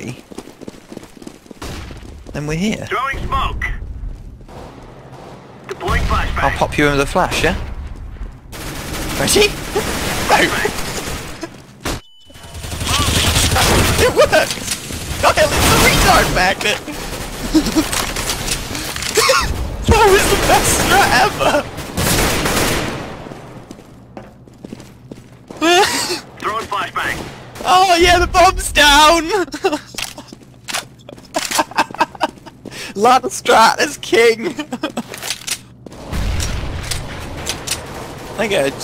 way, then we're here. Throwing smoke. Deploying I'll flashbang. pop you in with a flash, yeah? Ready? No! It worked! Kyle, it's the retard magnet! That was the best strat ever! Throwing flashbang. Oh yeah, the bomb's down! Ladder strat is king! Okay.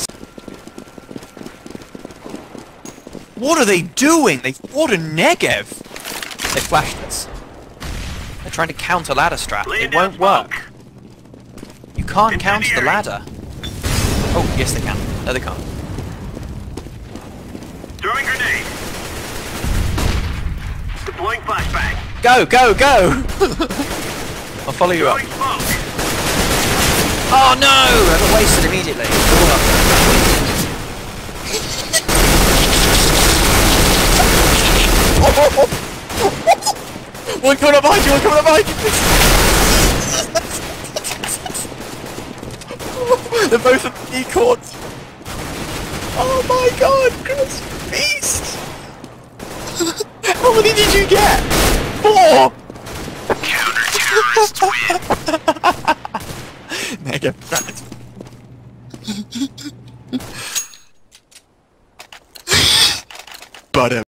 What are they doing? They fought a Negev! They flashed us. They're trying to counter ladder strat. Laying It down won't work. smoke. You can't counter the Incendiary. ladder. Oh, yes they can. No, they can't. Throwing grenade. Deploying flashbang. Go, go, go! I'll follow you up. Throwing smoke. Oh no! I got wasted immediately. One coming up behind you, one coming up behind you! They're both at the cords. Oh my god, Chris Beast! How many did you get? 4! Counter-terrorists win. Mega Butter.